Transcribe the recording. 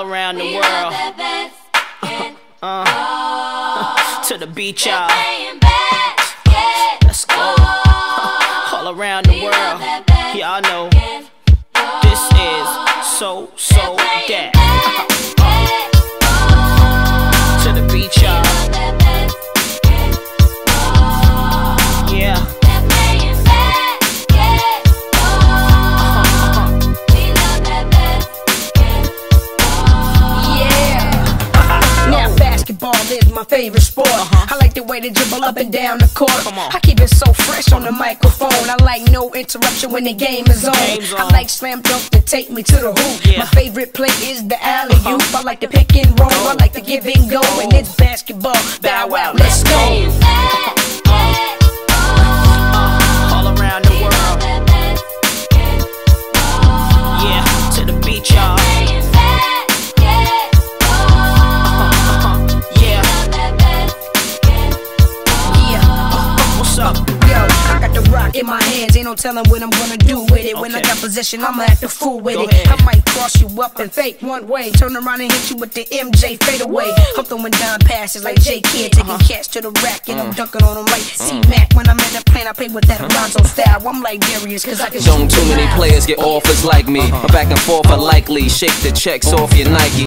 around the world. To the beach, y'all. Let's go. All around the world. Y'all know this is so that. To the beach, y'all. Yeah. Basketball is my favorite sport. I like the way they dribble up and down the court. I keep it so fresh on the microphone. I like no interruption when the game is on. I like slam dunk to take me to the hoop. My favorite play is the alley-oop. I like the pick and roll. I like the give and go. And it's basketball. Bow wow, let's go. All around the world. Yeah, to the beach, y'all. In my hands, ain't no telling what I'm gonna do with it. When I got possession, I'ma act a fool with it. I might cross you up and fake one way, turn around and hit you with the MJ fadeaway. I'm throwing down passes like J Kidd, taking cats to the rack and I'm dunking on them like C-Mac. When I'm in the plane, I play with that Alonzo style. I'm like Darius, cause I can Don't too many players get offers like me. Back and forth are likely. Shake the checks off your Nike.